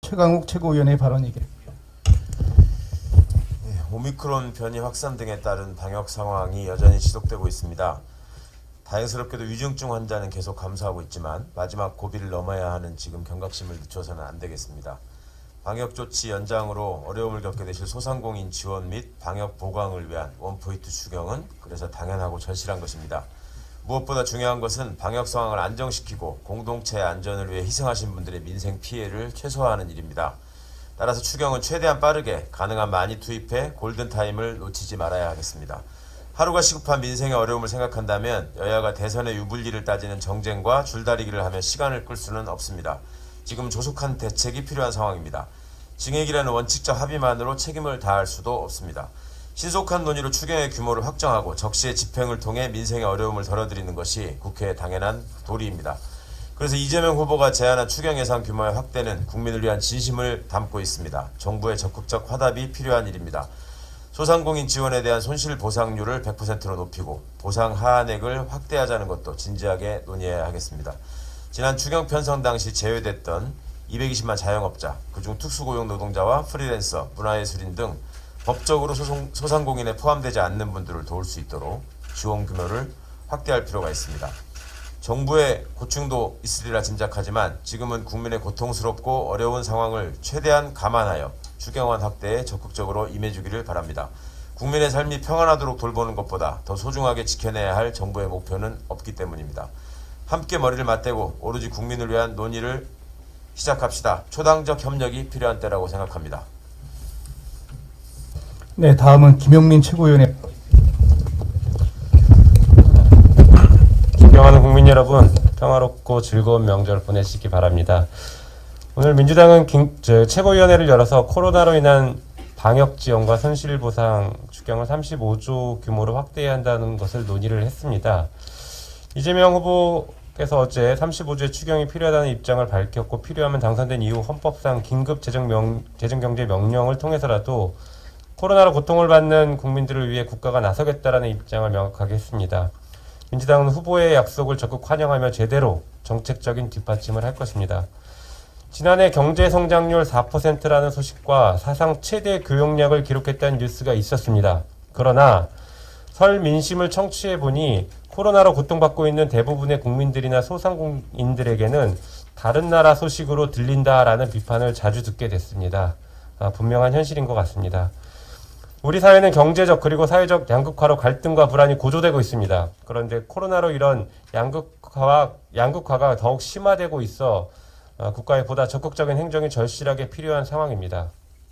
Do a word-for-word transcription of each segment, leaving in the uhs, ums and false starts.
최강욱 최고위원의 발언이겠습니다. 네, 오미크론 변이 확산 등에 따른 방역 상황이 여전히 지속되고 있습니다. 다행스럽게도 위중증 환자는 계속 감소하고 있지만 마지막 고비를 넘어야 하는 지금 경각심을 늦춰서는 안 되겠습니다. 방역 조치 연장으로 어려움을 겪게 되실 소상공인 지원 및 방역 보강을 위한 원포인트 추경은 그래서 당연하고 절실한 것입니다. 무엇보다 중요한 것은 방역 상황을 안정시키고 공동체의 안전을 위해 희생하신 분들의 민생 피해를 최소화하는 일입니다. 따라서 추경은 최대한 빠르게 가능한 많이 투입해 골든타임을 놓치지 말아야 하겠습니다. 하루가 시급한 민생의 어려움을 생각한다면 여야가 대선의 유불리를 따지는 정쟁과 줄다리기를 하며 시간을 끌 수는 없습니다. 지금 조속한 대책이 필요한 상황입니다. 증액이라는 원칙적 합의만으로 책임을 다할 수도 없습니다. 신속한 논의로 추경의 규모를 확정하고 적시의 집행을 통해 민생의 어려움을 덜어드리는 것이 국회의 당연한 도리입니다. 그래서 이재명 후보가 제안한 추경 예산 규모의 확대는 국민을 위한 진심을 담고 있습니다. 정부의 적극적 화답이 필요한 일입니다. 소상공인 지원에 대한 손실 보상률을 백 퍼센트로 높이고 보상 하한액을 확대하자는 것도 진지하게 논의해야 하겠습니다. 지난 추경 편성 당시 제외됐던 이백이십만 자영업자, 그중 특수고용 노동자와 프리랜서, 문화예술인 등 법적으로 소송, 소상공인에 포함되지 않는 분들을 도울 수 있도록 지원 규모를 확대할 필요가 있습니다. 정부의 고충도 있으리라 짐작하지만 지금은 국민의 고통스럽고 어려운 상황을 최대한 감안하여 추경안 확대에 적극적으로 임해주기를 바랍니다. 국민의 삶이 평안하도록 돌보는 것보다 더 소중하게 지켜내야 할 정부의 목표는 없기 때문입니다. 함께 머리를 맞대고 오로지 국민을 위한 논의를 시작합시다. 초당적 협력이 필요한 때라고 생각합니다. 네, 다음은 김용민 최고위원의. 존경하는 국민 여러분, 평화롭고 즐거운 명절 보내시기 바랍니다. 오늘 민주당은 긴, 저, 최고위원회를 열어서 코로나로 인한 방역 지원과 손실보상 추경을 삼십오조 규모로 확대해야 한다는 것을 논의를 했습니다. 이재명 후보께서 어제 삼십오조의 추경이 필요하다는 입장을 밝혔고 필요하면 당선된 이후 헌법상 긴급 재정 명, 재정경제 명령을 통해서라도 코로나로 고통을 받는 국민들을 위해 국가가 나서겠다라는 입장을 명확하게 했습니다. 민주당은 후보의 약속을 적극 환영하며 제대로 정책적인 뒷받침을 할 것입니다. 지난해 경제성장률 사 퍼센트라는 소식과 사상 최대 교역량을 기록했다는 뉴스가 있었습니다. 그러나 설 민심을 청취해보니 코로나로 고통받고 있는 대부분의 국민들이나 소상공인들에게는 다른 나라 소식으로 들린다라는 비판을 자주 듣게 됐습니다. 아, 분명한 현실인 것 같습니다. 우리 사회는 경제적 그리고 사회적 양극화로 갈등과 불안이 고조되고 있습니다. 그런데 코로나로 이런 양극화와, 양극화가 더욱 심화되고 있어 어, 국가의 보다 적극적인 행정이 절실하게 필요한 상황입니다.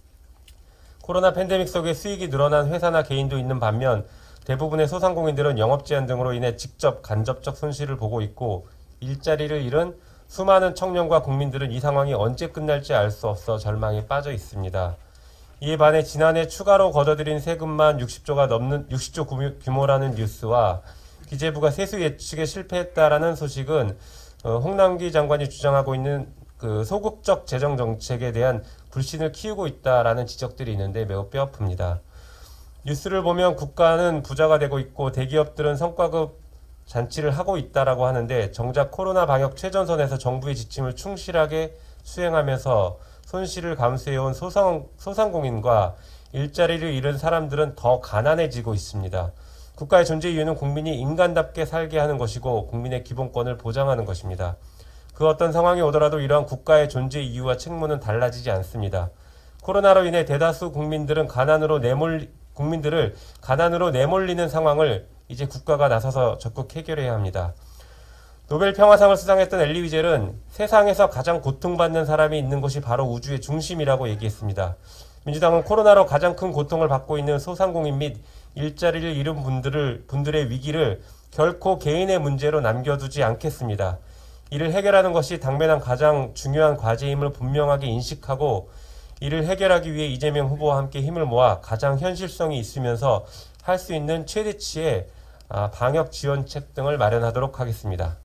코로나 팬데믹 속에 수익이 늘어난 회사나 개인도 있는 반면 대부분의 소상공인들은 영업 제한 등으로 인해 직접 간접적 손실을 보고 있고 일자리를 잃은 수많은 청년과 국민들은 이 상황이 언제 끝날지 알 수 없어 절망에 빠져 있습니다. 이에 반해 지난해 추가로 걷어들인 세금만 육십조가 넘는 육십조 규모라는 뉴스와 기재부가 세수 예측에 실패했다라는 소식은 어, 홍남기 장관이 주장하고 있는 그 소극적 재정 정책에 대한 불신을 키우고 있다라는 지적들이 있는데 매우 뼈아픕니다. 뉴스를 보면 국가는 부자가 되고 있고 대기업들은 성과급 잔치를 하고 있다라고 하는데 정작 코로나 방역 최전선에서 정부의 지침을 충실하게 수행하면서 손실을 감수해온 소상, 소상공인과 일자리를 잃은 사람들은 더 가난해지고 있습니다. 국가의 존재 이유는 국민이 인간답게 살게 하는 것이고 국민의 기본권을 보장하는 것입니다. 그 어떤 상황이 오더라도 이러한 국가의 존재 이유와 책무는 달라지지 않습니다. 코로나로 인해 대다수 국민들은 가난으로 내몰, 국민들을 가난으로 내몰리는 상황을 이제 국가가 나서서 적극 해결해야 합니다. 노벨 평화상을 수상했던 엘리 위젤은 세상에서 가장 고통받는 사람이 있는 곳이 바로 우주의 중심이라고 얘기했습니다. 민주당은 코로나로 가장 큰 고통을 받고 있는 소상공인 및 일자리를 잃은 분들을, 분들의 위기를 결코 개인의 문제로 남겨두지 않겠습니다. 이를 해결하는 것이 당면한 가장 중요한 과제임을 분명하게 인식하고 이를 해결하기 위해 이재명 후보와 함께 힘을 모아 가장 현실성이 있으면서 할 수 있는 최대치의 방역 지원책 등을 마련하도록 하겠습니다.